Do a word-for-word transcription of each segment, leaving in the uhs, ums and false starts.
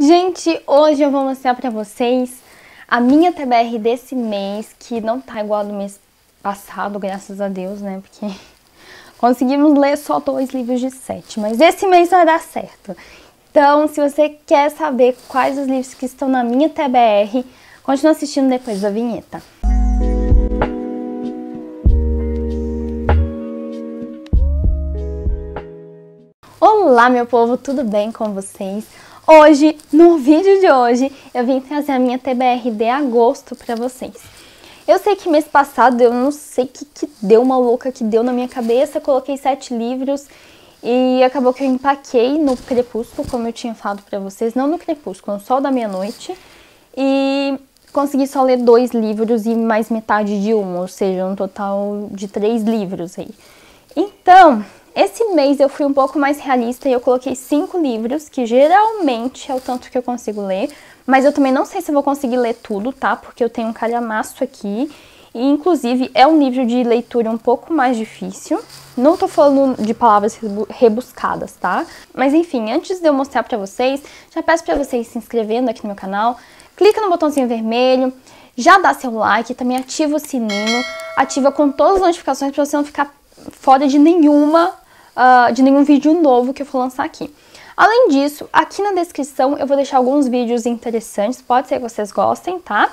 Gente, hoje eu vou mostrar pra vocês a minha T B R desse mês, que não tá igual a do mês passado, graças a Deus, né? Porque conseguimos ler só dois livros de sete, mas esse mês vai dar certo. Então, se você quer saber quais os livros que estão na minha T B R, continue assistindo depois da vinheta. Olá, meu povo, tudo bem com vocês? Hoje, no vídeo de hoje, eu vim trazer a minha T B R de agosto pra vocês. Eu sei que mês passado, eu não sei o que, que deu, uma louca que deu na minha cabeça, coloquei sete livros e acabou que eu empaquei no Crepúsculo, como eu tinha falado pra vocês, não no Crepúsculo, no Sol da Meia-Noite, e consegui só ler dois livros e mais metade de um, ou seja, um total de três livros aí. Então, esse mês eu fui um pouco mais realista e eu coloquei cinco livros, que geralmente é o tanto que eu consigo ler, mas eu também não sei se eu vou conseguir ler tudo, tá? Porque eu tenho um calhamaço aqui, e inclusive é um livro de leitura um pouco mais difícil. Não tô falando de palavras rebuscadas, tá? Mas enfim, antes de eu mostrar pra vocês, já peço pra vocês se inscrevendo aqui no meu canal, clica no botãozinho vermelho, já dá seu like, também ativa o sininho, ativa com todas as notificações pra você não ficar fora de nenhuma Uh, de nenhum vídeo novo que eu for lançar aqui. Além disso, aqui na descrição eu vou deixar alguns vídeos interessantes, pode ser que vocês gostem, tá?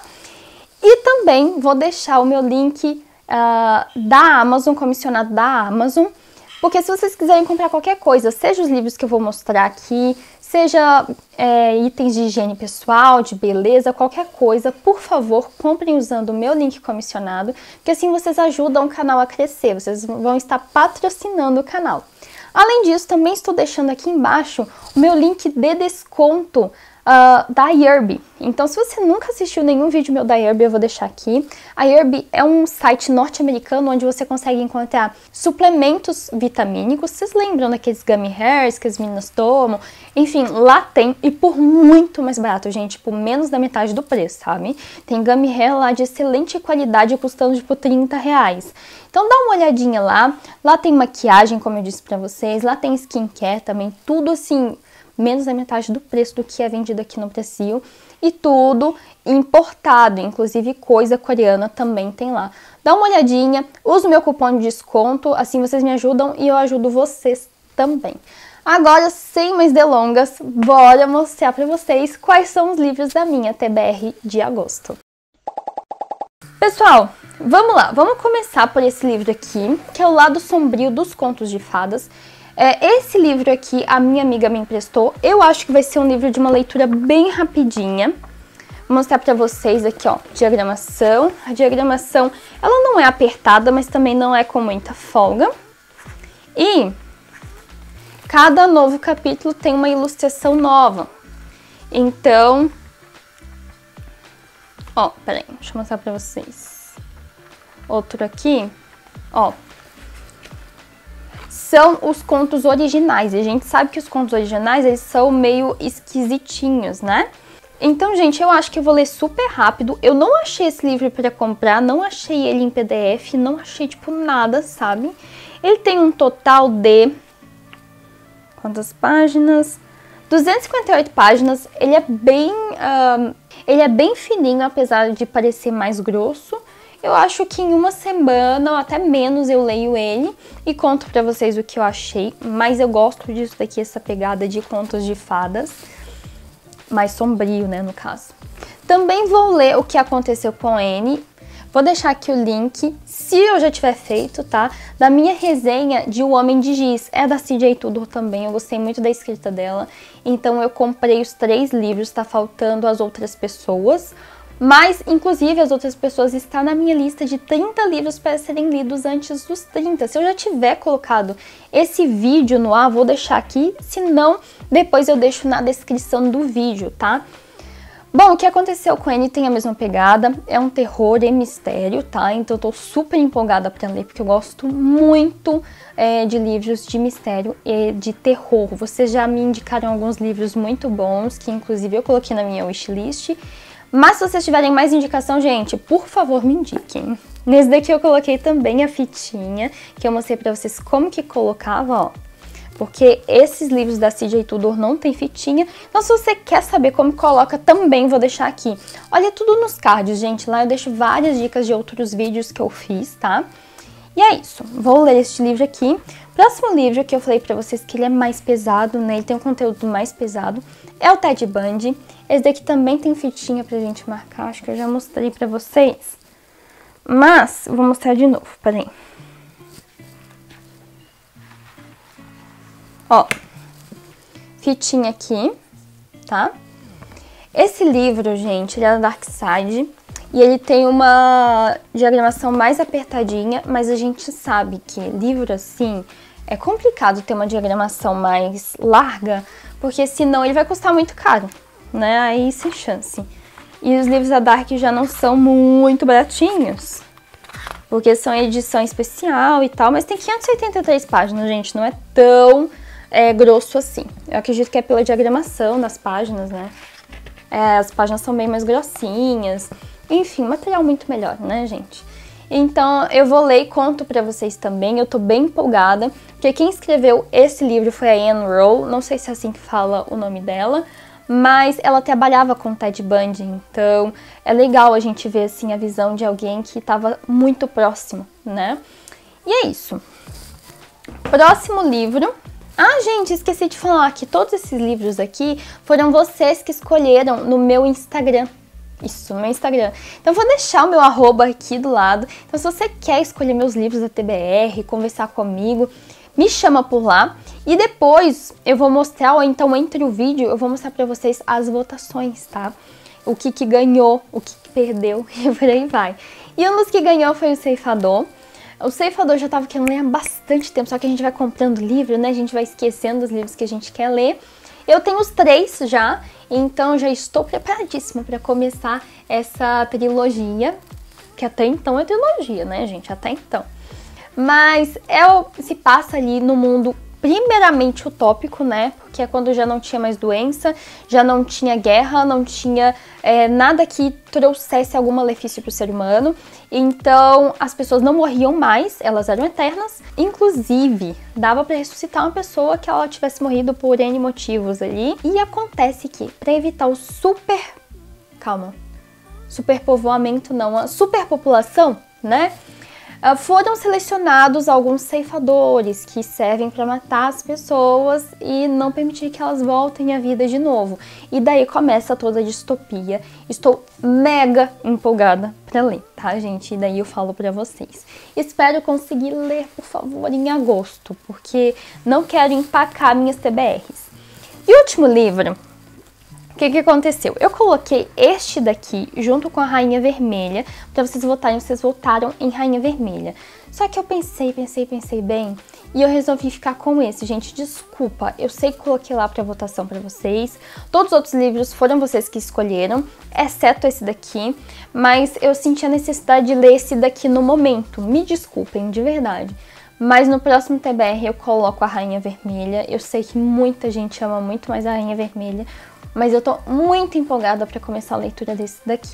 E também vou deixar o meu link uh, da Amazon, comissionado da Amazon, porque se vocês quiserem comprar qualquer coisa, seja os livros que eu vou mostrar aqui, seja é, itens de higiene pessoal, de beleza, qualquer coisa, por favor, comprem usando o meu link comissionado, porque assim vocês ajudam o canal a crescer, vocês vão estar patrocinando o canal. Além disso, também estou deixando aqui embaixo o meu link de desconto uh, da Yerby. Então, se você nunca assistiu nenhum vídeo meu da Yerby, eu vou deixar aqui. A Yerby é um site norte-americano onde você consegue encontrar suplementos vitamínicos. Vocês lembram daqueles gummy hairs que as meninas tomam? Enfim, lá tem, e por muito mais barato, gente, por menos da metade do preço, sabe? Tem gummy hair lá de excelente qualidade, custando tipo trinta reais. Então dá uma olhadinha lá, lá tem maquiagem, como eu disse pra vocês, lá tem skincare também, tudo assim, menos da metade do preço do que é vendido aqui no Brasil. E tudo importado, inclusive coisa coreana também tem lá. Dá uma olhadinha, usa o meu cupom de desconto, assim vocês me ajudam e eu ajudo vocês também. Agora, sem mais delongas, bora mostrar pra vocês quais são os livros da minha T B R de agosto. Pessoal, vamos lá, vamos começar por esse livro aqui, que é O Lado Sombrio dos Contos de Fadas. É, esse livro aqui a minha amiga me emprestou, eu acho que vai ser um livro de uma leitura bem rapidinha. Vou mostrar pra vocês aqui, ó, diagramação. A diagramação, ela não é apertada, mas também não é com muita folga. E cada novo capítulo tem uma ilustração nova. Então, ó, peraí, deixa eu mostrar pra vocês. Outro aqui, ó. São os contos originais. E a gente sabe que os contos originais, eles são meio esquisitinhos, né? Então, gente, eu acho que eu vou ler super rápido. Eu não achei esse livro pra comprar, não achei ele em P D F, não achei, tipo, nada, sabe? Ele tem um total de... Quantas páginas? duzentas e cinquenta e oito páginas. Ele é bem... Uh, ele é bem fininho, apesar de parecer mais grosso. Eu acho que em uma semana ou até menos eu leio ele e conto pra vocês o que eu achei. Mas eu gosto disso daqui, essa pegada de contos de fadas. Mais sombrio, né, no caso. Também vou ler O Que Aconteceu com Anne. Vou deixar aqui o link, se eu já tiver feito, tá? Da minha resenha de O Homem de Giz. É da C J Tudor também, eu gostei muito da escrita dela. Então eu comprei os três livros, tá faltando as outras pessoas. Mas, inclusive, as outras pessoas estão na minha lista de trinta livros para serem lidos antes dos trinta. Se eu já tiver colocado esse vídeo no ar, vou deixar aqui. Se não, depois eu deixo na descrição do vídeo, tá? Bom, O Que Aconteceu com Anne tem a mesma pegada. É um terror e mistério, tá? Então eu tô super empolgada para ler, porque eu gosto muito é, de livros de mistério e de terror. Vocês já me indicaram alguns livros muito bons, que inclusive eu coloquei na minha wishlist. Mas se vocês tiverem mais indicação, gente, por favor, me indiquem. Nesse daqui eu coloquei também a fitinha, que eu mostrei pra vocês como que colocava, ó. porque esses livros da C J Tudor não tem fitinha. Então, se você quer saber como coloca, também vou deixar aqui. Olha tudo nos cards, gente. Lá eu deixo várias dicas de outros vídeos que eu fiz, tá? E é isso. Vou ler este livro aqui. Próximo livro que eu falei pra vocês que ele é mais pesado, né? Ele tem um conteúdo mais pesado. É o Ted Bundy. Esse daqui também tem fitinha pra gente marcar. Acho que eu já mostrei pra vocês. Mas, vou mostrar de novo. Peraí. Ó, fitinha aqui, tá? Esse livro, gente, ele é da Dark Side e ele tem uma diagramação mais apertadinha, mas a gente sabe que livro assim é complicado ter uma diagramação mais larga, porque senão ele vai custar muito caro, né? Aí sem chance. E os livros da Dark já não são muito baratinhos, porque são edição especial e tal, mas tem quinhentas e oitenta e três páginas, gente, não é tão... é grosso assim. Eu acredito que é pela diagramação das páginas, né? É, as páginas são bem mais grossinhas. Enfim, material muito melhor, né, gente? Então, eu vou ler e conto pra vocês também. Eu tô bem empolgada, porque quem escreveu esse livro foi a Anne Rowe. Não sei se é assim que fala o nome dela, mas ela trabalhava com Ted Bundy, então é legal a gente ver, assim, a visão de alguém que tava muito próximo, né? E é isso. Próximo livro... Ah, gente, esqueci de falar que todos esses livros aqui foram vocês que escolheram no meu Instagram. Isso, no meu Instagram. Então, eu vou deixar o meu arroba aqui do lado. Então, se você quer escolher meus livros da T B R, conversar comigo, me chama por lá. E depois eu vou mostrar, ou então entre o vídeo, eu vou mostrar pra vocês as votações, tá? O que que ganhou, o que que perdeu e por aí vai. E um dos que ganhou foi o Ceifador. O Ceifador já tava querendo ler há bastante tempo, só que a gente vai comprando livro, né? A gente vai esquecendo os livros que a gente quer ler. Eu tenho os três já, então já estou preparadíssima para começar essa trilogia, que até então é trilogia, né, gente? Até então. Mas é, se passa ali no mundo primeiramente utópico, né? Porque é quando já não tinha mais doença, já não tinha guerra, não tinha é, nada que trouxesse algum malefício para o ser humano. Então as pessoas não morriam mais, elas eram eternas. Inclusive, dava para ressuscitar uma pessoa que ela tivesse morrido por N motivos ali. E acontece que, para evitar o super... Calma. Superpovoamento não, a superpopulação, né? Foram selecionados alguns ceifadores que servem para matar as pessoas e não permitir que elas voltem à vida de novo. E daí começa toda a distopia. Estou mega empolgada para ler, tá, gente? E daí eu falo para vocês. Espero conseguir ler, por favor, em agosto, porque não quero empacar minhas T B Rs. E o último livro... O que que aconteceu? Eu coloquei este daqui junto com a Rainha Vermelha para vocês votarem, vocês votaram em Rainha Vermelha. Só que eu pensei, pensei, pensei bem e eu resolvi ficar com esse, gente, desculpa. Eu sei que coloquei lá para votação para vocês. Todos os outros livros foram vocês que escolheram, exceto esse daqui, mas eu senti a necessidade de ler esse daqui no momento. Me desculpem, de verdade. Mas no próximo T B R eu coloco a Rainha Vermelha. Eu sei que muita gente ama muito mais a Rainha Vermelha, mas eu tô muito empolgada para começar a leitura desse daqui.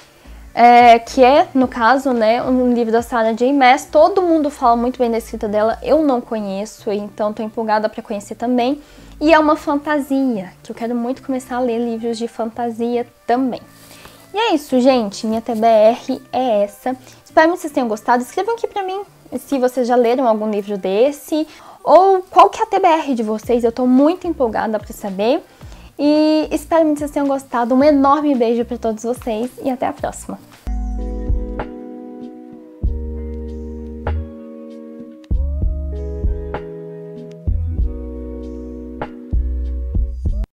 É, que é, no caso, né, um livro da Sarah J Maas. Todo mundo fala muito bem da escrita dela, eu não conheço, então tô empolgada para conhecer também. E é uma fantasia, que eu quero muito começar a ler livros de fantasia também. E é isso, gente, minha T B R é essa. Espero que vocês tenham gostado. Escrevam aqui pra mim se vocês já leram algum livro desse, ou qual que é a T B R de vocês, eu tô muito empolgada para saber. E espero que vocês tenham gostado. Um enorme beijo para todos vocês e até a próxima!